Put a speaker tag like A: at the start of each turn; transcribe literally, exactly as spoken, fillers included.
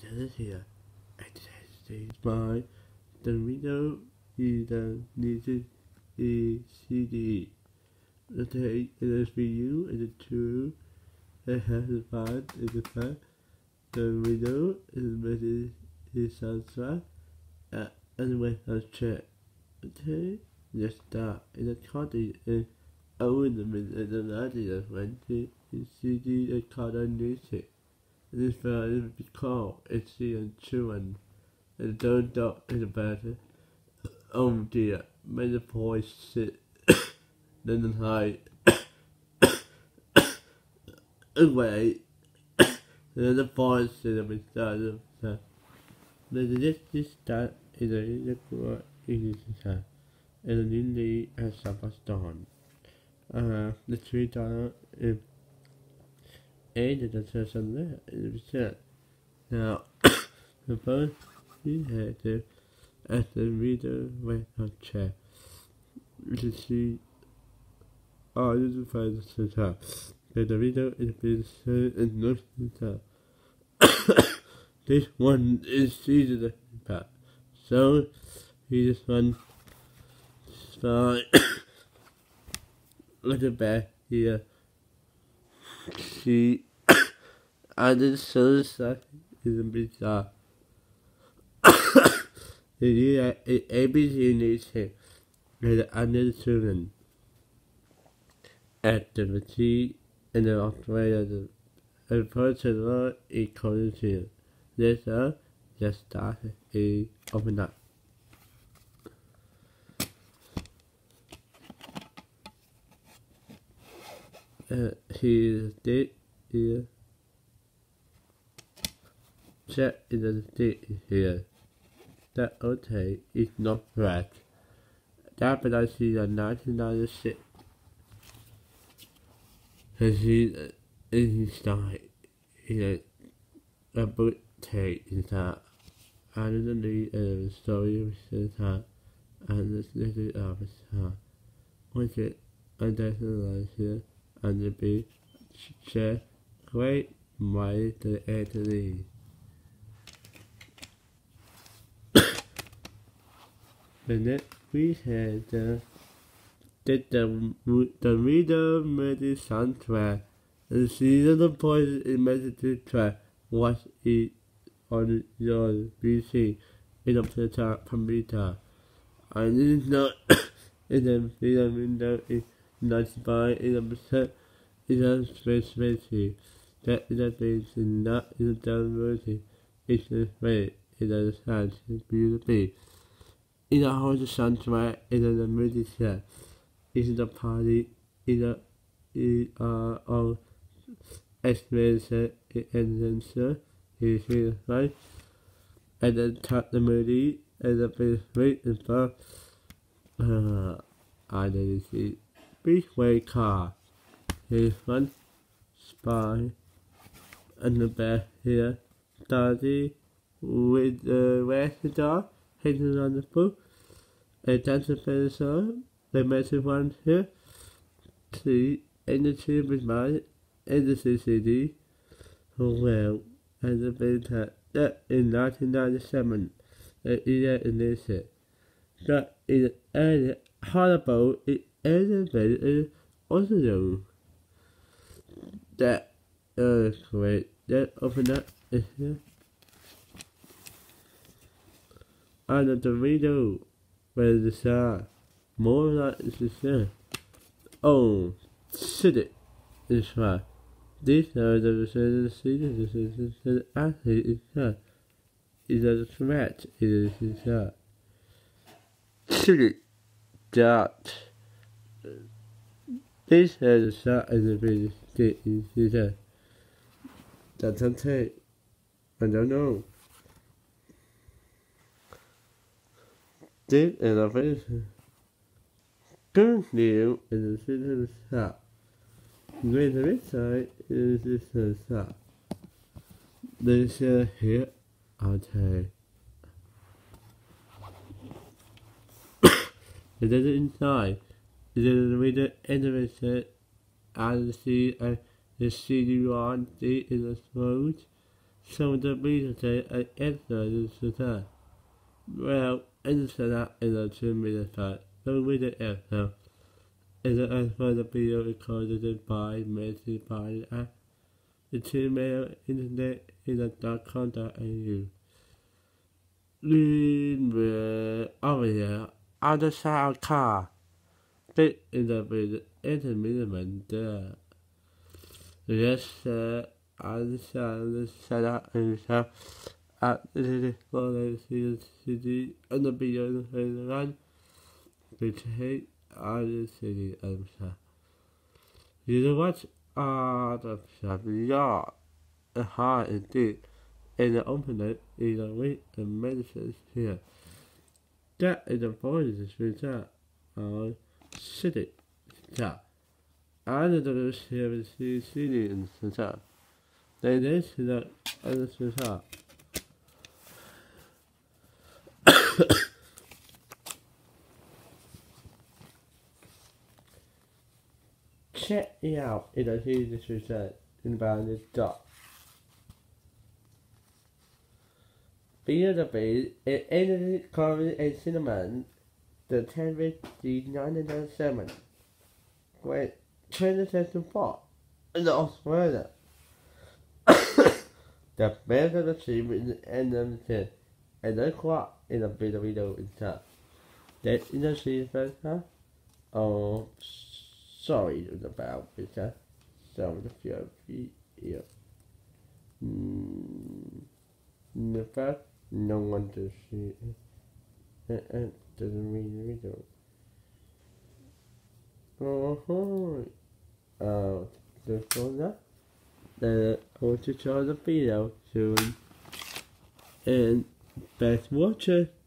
A: says here, it says by the window is the needed is C D. The take is for you and the two that has the bad is the fact the window is ready is soundtrack uh, and when I check. Okay, let's start in the country and own the minute and the idea when the C D and color music. This version because it's the children and don't talk in the battle. Oh dear, may the voice sit then hide away. Then the voice sit up inside of the then this start in the core in this time and in the as Sabaston. Uh the three dollar is eight the person there is said. Now the first we had to as the reader went on chair to see all the find the top. But the reader is being said and not the top. This one is seated back. So he just went fine with the back here. She and the sun side is a bizarre. The A B C needs him and the other children activity in the Australia the personal equality. This uh just started a open up. Uh, he did here. Check in the state here. That okay is not right. That but I see the nineteen ninety-six. As he in his side in a book take in that and the lead of the story of the time and the city of his heart. Which it identifies here and the big share great my the Italy. The next we had the did the the reader made the soundtrack and see the voice in message track was it on your P C in the top computer. I did not in the video window is not by in the percent in a space space that is a base in not in the downward it's a way in the sound beautifully. In the whole soundtrack in the music set is the party in the in uh of experience and answer is here right and then tap the movie and the base rate and bar uh identity big way car his front spy and the back here study with the rest dog hidden on the book and that's the first song the message one here see and the two with mine and the C C D well and the beta that in nineteen ninety-seven the year in this that is a horrible it elevated also that uh great that open up is here and the video where the star more like the star oh city is right. These are the cities the athlete is here is a threat is here city that this has a shot as a big state is here that's okay I don't know this innovation good new is a city shop. With the red side is this shop. This uh, here okay. It is inside. It is with the animation and see uh, the C D one D in the throat. some of the reasons I answered is that, well, inside that in a two minute part, don't read the answer. And the answer the video recorded by Messi by at the Gmail internet in the dot com dot a u. Lean over here, other side of car. Take in the video intermittent there. Yes, sir. I set up and set at the city and the beyond the run. Which hate other city and set. You know what? Ah, the yard. A hard indeed. And the opener is a weight and medicines here. That is the voice with that. Our city. That. I don't know if you see city in the They did that other stuff. Check it out in a huge research in about the dot. Via the base, it ended Corey and Cinnamon, the ten fifty nineteen seven. Wait, twenty four in Australia. The best of the team in the end of the ten, and then quite in a bit of video in top. That in the season, huh? Oh, sorry about it, huh? Some of the few video. Hmm. In the fact, no one to see it. And doesn't read the video. Oh, oh, the phone that I want to try the video soon. And best watcher.